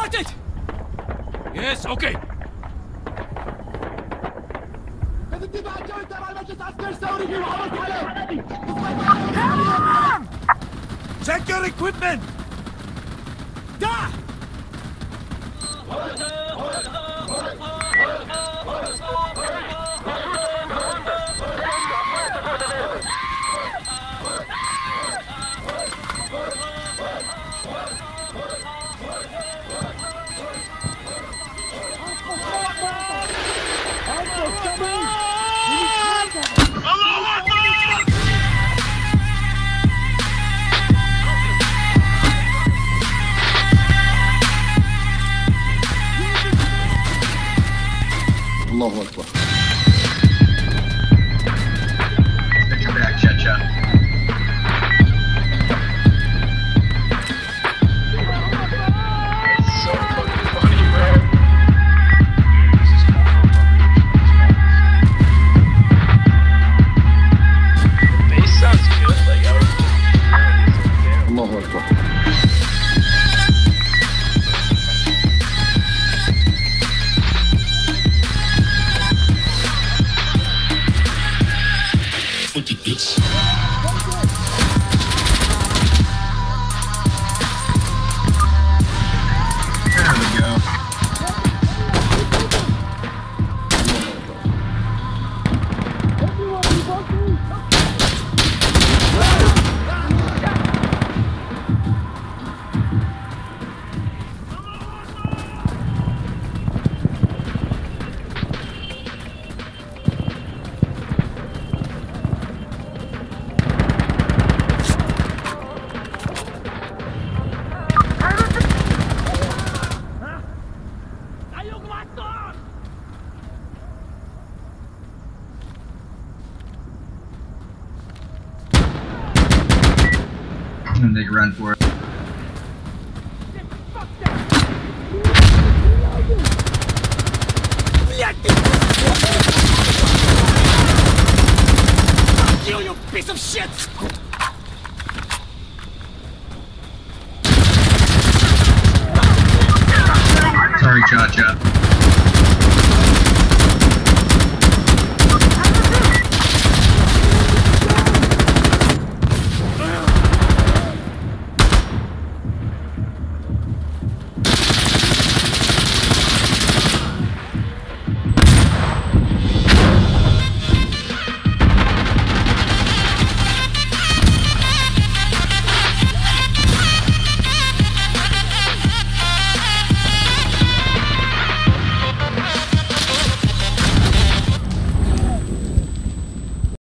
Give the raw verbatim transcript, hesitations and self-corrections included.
Wartet! Yes, okay. Check your equipment! Da! الله أكبر. Get your back, Checha. It's so fucking funny, bro. The bass sounds good, like I was just الله أكبر. It's there we go. And they run for it. Fuck you, you piece of shit! Sorry, Cha-Cha.